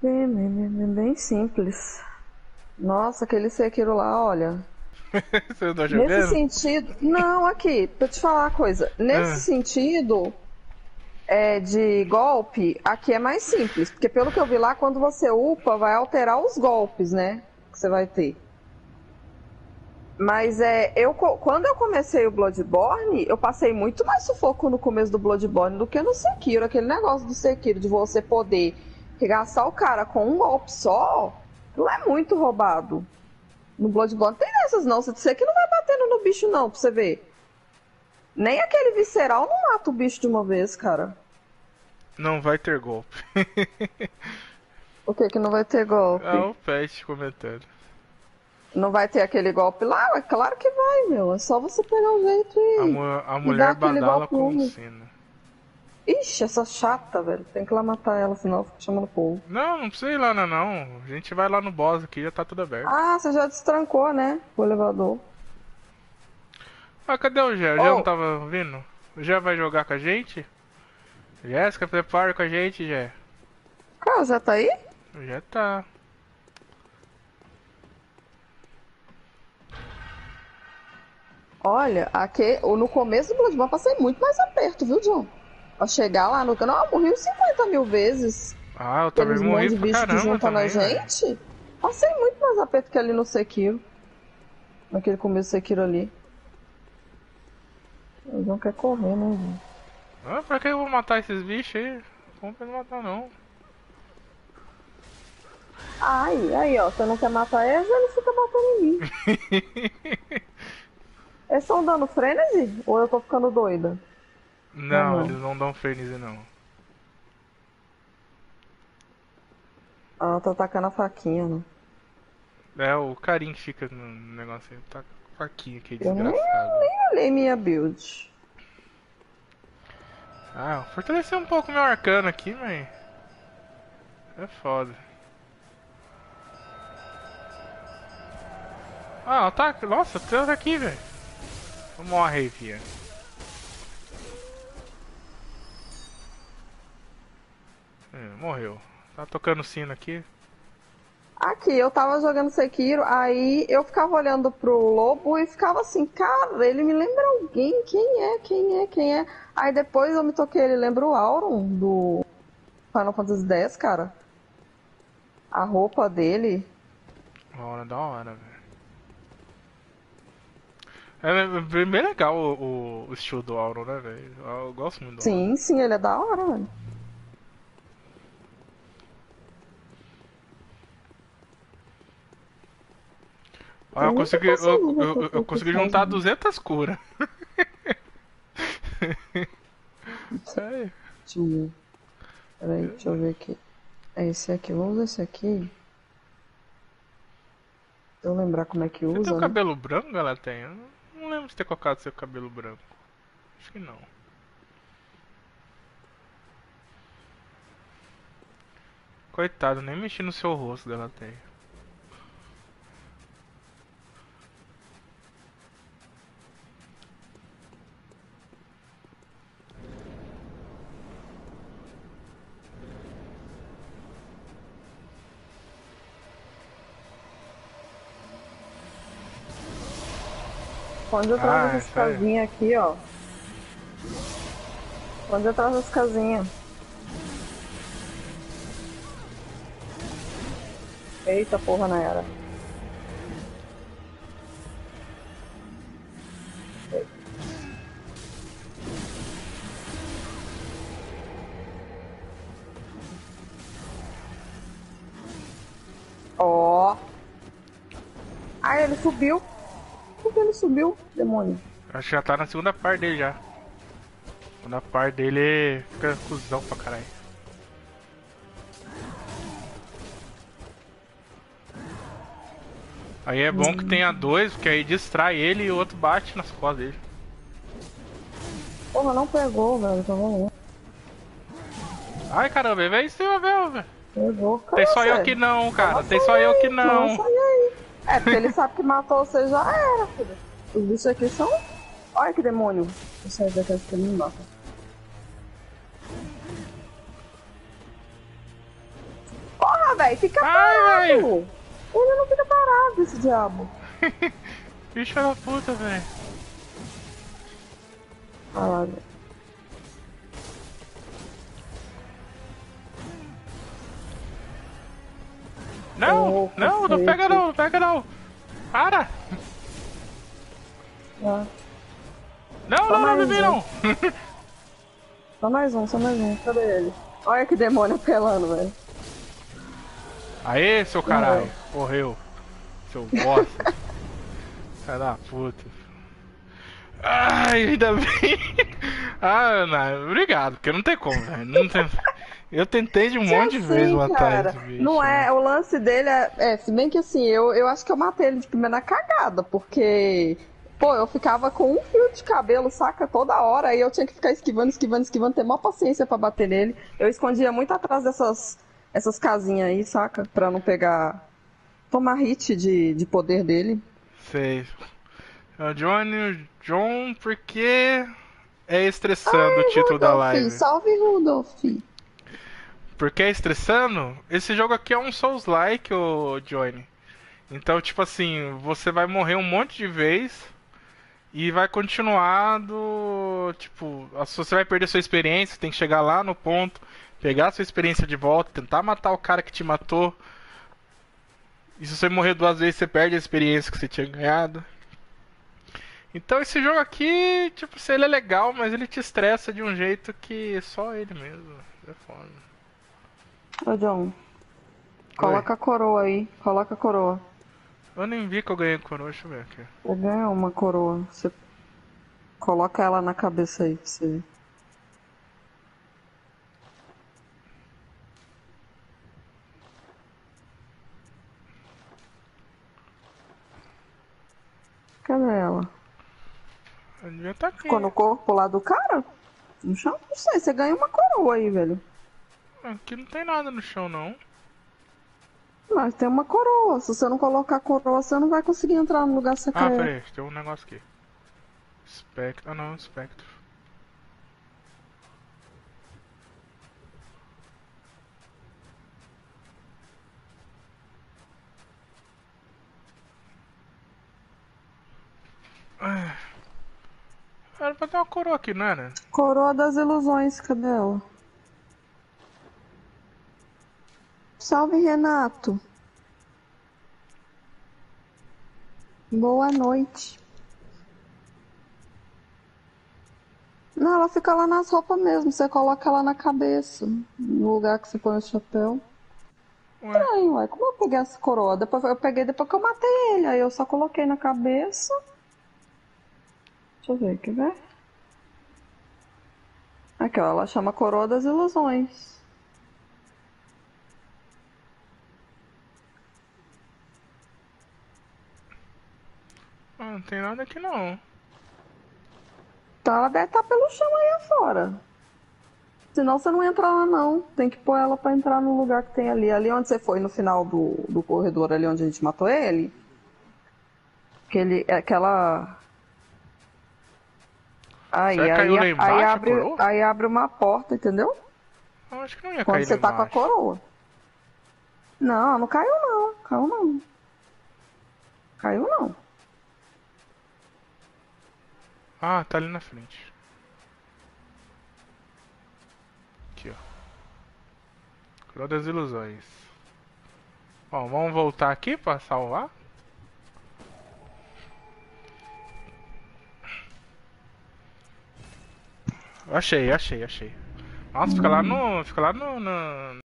Bem simples. Nossa, aquele Sekiro lá, olha. Você não tá Nesse jogando? sentido. Não, aqui, pra te falar uma coisa. Nesse Ah, sentido, de golpe, aqui é mais simples. Porque pelo que eu vi lá, quando você upa, vai alterar os golpes, né? Que você vai ter. Mas quando eu comecei o Bloodborne, eu passei muito mais sufoco no começo do Bloodborne do que no Sekiro. Aquele negócio do Sekiro de você poder regaçar o cara com um golpe só, não é muito roubado. No Bloodborne tem dessas não. Você que não vai batendo no bicho não, pra você ver. Nem aquele visceral não mata o bicho de uma vez, cara. não vai ter golpe. O que que não vai ter Ah, golpe? o Pet comentando. Não vai ter aquele golpe lá? É claro que vai, meu. É só você pegar o jeito A e dar mulher aquele badala golpe com único. sino. Ixi, essa chata, velho. Tem que ir lá matar ela, senão fica chamando o povo. Não, não precisa ir lá não. A gente vai lá no boss aqui, já tá tudo aberto. Ah, você já destrancou, né? O elevador. Ah, cadê o Gé? O Gé não Oh, tava vindo? O Gé vai jogar com a gente? Jéssica, prepara com a gente, Gé. cara, já tá aí? O Gé tá. Olha, aqui, no começo do Bloodborne eu passei muito mais aperto, viu, John? Pra chegar lá no canal, eu morri uns 50 mil vezes. Ah, eu também Aqueles morri monte de pra bicho que caramba juntam na também, velho. gente. Passei muito mais aperto que ali no Sekiro. Naquele começo do Sekiro ali. O John quer correr, né, gente? Ah, pra que eu vou matar esses bichos aí? Como pra não matar não? Ai, aí, ó. Você não quer matar eles, ele fica batendo em mim. Eles estão dando frenesi? Ou eu tô ficando doida? Não, Não, eles não. não dão frenesi não. Ela tá atacando a faquinha, né? É o carinho que fica no negócio aí. Tá com faquinha aqui, Eu nem, desgraçado. nem olhei minha build. Ah, fortalecer um pouco meu arcano aqui, mas é foda. Ah, tá. Nossa, tá aqui, velho. Morre aí, fia. Morreu. Tá tocando sino aqui. Aqui, eu tava jogando Sekiro, aí eu ficava olhando pro lobo e ficava assim, cara, ele me lembra alguém, quem é, quem é, quem é? Aí depois eu me toquei, ele lembra o Auron do Final Fantasy X, cara. A roupa dele. Uma hora da hora, velho. É bem legal o estilo do Auron, né, velho? Eu gosto muito do Auron. Sim, sim, ele é da hora, velho. Ah, Eu nem tô conseguindo eu aqui consegui faz juntar um. 200 curas. É, Deixa eu ver. Peraí, deixa eu ver aqui. É esse aqui, vamos usar esse aqui. Se eu lembrar como é que você tem o usa, né? cabelo branco, ela tem? Eu não lembro de ter colocado seu cabelo branco. Acho que não. Coitado, nem mexi no seu rosto dela tem. Esconde atrás Ah, dessas isso aí. casinhas aqui, ó. Esconde atrás das casinhas. Eita porra, Nayara. Ó. Ah, ele subiu. Por que ele subiu, demônio? Acho que já tá na segunda parte dele já. Segunda parte dele fica cuzão pra caralho. Aí é bom que tenha dois, porque aí distrai ele e o outro bate nas costas dele. Porra, não pegou, velho. Tá bom. Ai caramba, vem em cima, velho. Pegou. Tem Cadê só eu você? que não, Toma cara. Tem só sangue eu que aí, toma não. sangue aí. É, porque ele sabe que matou você já era, filho. Os bichos aqui são. Olha que demônio. Eu saio daqui que ele me mata. Porra, Ah, velho, fica Ai, parado. velho. Ele não fica parado, esse diabo. Bicho da puta, velho. Ah, lá, velho. Não, Ô, não, não cacete. pega não, não pega não. Para. Ah, Não, só não, não, mais bebê um. não. Só mais um, só mais um. Cadê ele? Olha que demônio apelando, velho. Aê, seu caralho. Morreu. Seu bosta. Filha da puta. Ai, ainda bem. Ah, Ana, obrigado, porque não tem como, velho. Não tem... Eu tentei de um Se monte de vezes assim, matar cara, esse bicho. não Né? é, o lance dele se bem que assim, eu acho que eu matei ele de primeira cagada, porque, pô, eu ficava com um fio de cabelo, saca, toda hora, aí eu tinha que ficar esquivando, ter maior paciência pra bater nele. Eu escondia muito atrás essas casinhas aí, saca, pra não tomar hit de poder dele. Sei. É o John, porque é estressando o título da Rudolph, live. salve Rudolph. Porque é estressando? Esse jogo aqui é um Souls-like, ô Johnny. Então, tipo assim, você vai morrer um monte de vez e vai continuar do. Tipo, você vai perder sua experiência, tem que chegar lá no ponto, pegar sua experiência de volta, tentar matar o cara que te matou. E se você morrer duas vezes, você perde a experiência que você tinha ganhado. Então esse jogo aqui, tipo, se ele é legal, mas ele te estressa de um jeito que só ele mesmo. É foda. Ô, John, Oi. coloca a coroa aí, coloca a coroa. Eu nem vi que eu ganhei coroa, deixa eu ver aqui. Você ganha uma coroa, você coloca ela na cabeça aí pra você ver. Cadê ela? Eu devia estar Ficou aqui. no corpo lá do cara? No chão? Não sei, você ganha uma coroa aí, velho. Aqui não tem nada no chão, não. Mas tem uma coroa. Se você não colocar a coroa, você não vai conseguir entrar no lugar Ah, pera secreto. aí, tem um negócio aqui. Espectro. Ah, não, espectro. Ah, era pra ter uma coroa aqui, não era? Coroa das ilusões, cadê ela? Salve, Renato. Boa noite. Não, ela fica lá nas roupas mesmo. Você coloca ela na cabeça. No lugar que você põe o chapéu. Ué, Estranho, ué. Como eu peguei essa coroa? Depois, eu peguei depois que eu matei ele. Aí eu só coloquei na cabeça. Deixa eu ver, quer ver? Aqui, ó. Ela chama Coroa das Ilusões. não tem nada aqui não. Então ela deve estar pelo chão aí afora. Senão você não entra lá, não. Tem que pôr ela pra entrar no lugar que tem ali. Ali onde você foi, no final do corredor, ali onde a gente matou ele. Aquela. Será que caiu lá embaixo a coroa? Aí abre uma porta, entendeu? Eu acho que não ia Quando cair lá você tá com a embaixo. coroa. Não, não caiu não. Caiu não. Caiu não. Ah, tá ali na frente. Aqui, ó. Coroa das ilusões. Bom, vamos voltar aqui pra salvar. Achei. Nossa, fica lá no